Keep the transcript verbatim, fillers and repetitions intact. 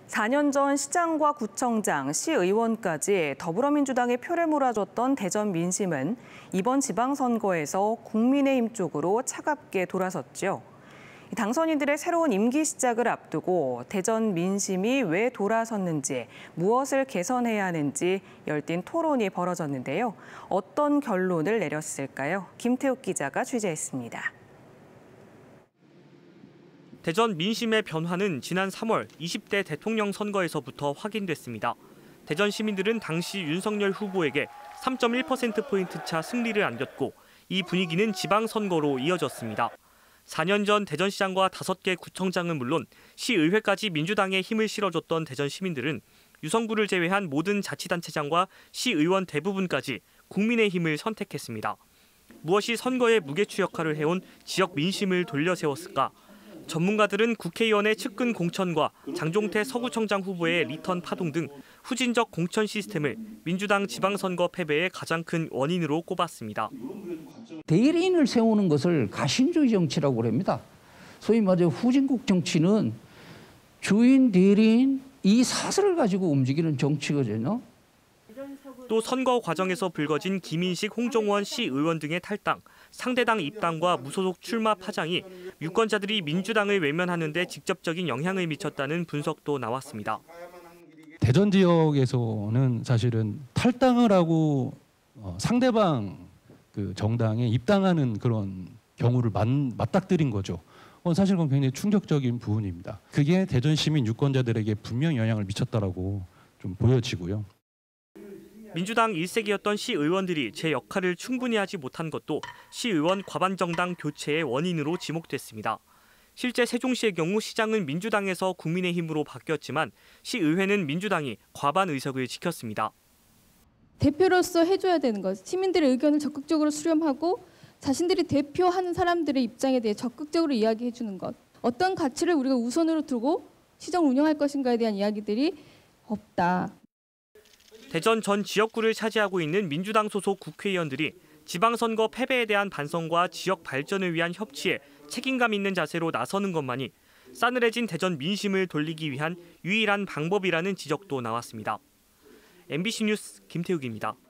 사 년 전 시장과 구청장, 시의원까지 더불어민주당의 표를 몰아줬던 대전 민심은 이번 지방선거에서 국민의힘 쪽으로 차갑게 돌아섰죠. 당선인들의 새로운 임기 시작을 앞두고 대전 민심이 왜 돌아섰는지, 무엇을 개선해야 하는지 열띤 토론이 벌어졌는데요. 어떤 결론을 내렸을까요? 김태욱 기자가 취재했습니다. 대전 민심의 변화는 지난 삼월 이십 대 대통령 선거에서부터 확인됐습니다. 대전 시민들은 당시 윤석열 후보에게 삼 점 일 퍼센트포인트 차 승리를 안겼고 이 분위기는 지방선거로 이어졌습니다. 사 년 전 대전시장과 다섯 개 구청장은 물론 시의회까지 민주당에 힘을 실어줬던 대전 시민들은 유성구를 제외한 모든 자치단체장과 시의원 대부분까지 국민의힘을 선택했습니다. 무엇이 선거의 무게추 역할을 해온 지역 민심을 돌려세웠을까? 전문가들은 국회의원의 측근 공천과 장종태 서구청장 후보의 리턴 파동 등 후진적 공천 시스템을 민주당 지방선거 패배의 가장 큰 원인으로 꼽았습니다. 대리인을 세우는 것을 가신주의 정치라고 합니다. 소위 말해 후진국 정치는 주인, 대리인 이 사슬을 가지고 움직이는 정치거든요. 또 선거 과정에서 불거진 김인식, 홍종원 시의원 등의 탈당, 상대당 입당과 무소속 출마 파장이 유권자들이 민주당을 외면하는 데 직접적인 영향을 미쳤다는 분석도 나왔습니다. 대전 지역에서는 사실은 탈당을 하고 상대방 그 정당에 입당하는 그런 경우를 맞닥뜨린 거죠. 사실 그건 굉장히 충격적인 부분입니다. 그게 대전 시민 유권자들에게 분명히 영향을 미쳤다라고 좀 보여지고요. 민주당 일색이었던 시의원들이 제 역할을 충분히 하지 못한 것도 시의원 과반 정당 교체의 원인으로 지목됐습니다. 실제 세종시의 경우 시장은 민주당에서 국민의힘으로 바뀌었지만 시의회는 민주당이 과반 의석을 지켰습니다. 대표로서 해줘야 되는 것, 시민들의 의견을 적극적으로 수렴하고 자신들이 대표하는 사람들의 입장에 대해 적극적으로 이야기해 주는 것. 어떤 가치를 우리가 우선으로 두고 시정 운영할 것인가에 대한 이야기들이 없다. 대전 전 지역구를 차지하고 있는 민주당 소속 국회의원들이 지방선거 패배에 대한 반성과 지역 발전을 위한 협치에 책임감 있는 자세로 나서는 것만이 싸늘해진 대전 민심을 돌리기 위한 유일한 방법이라는 지적도 나왔습니다. 엠비씨 뉴스 김태욱입니다.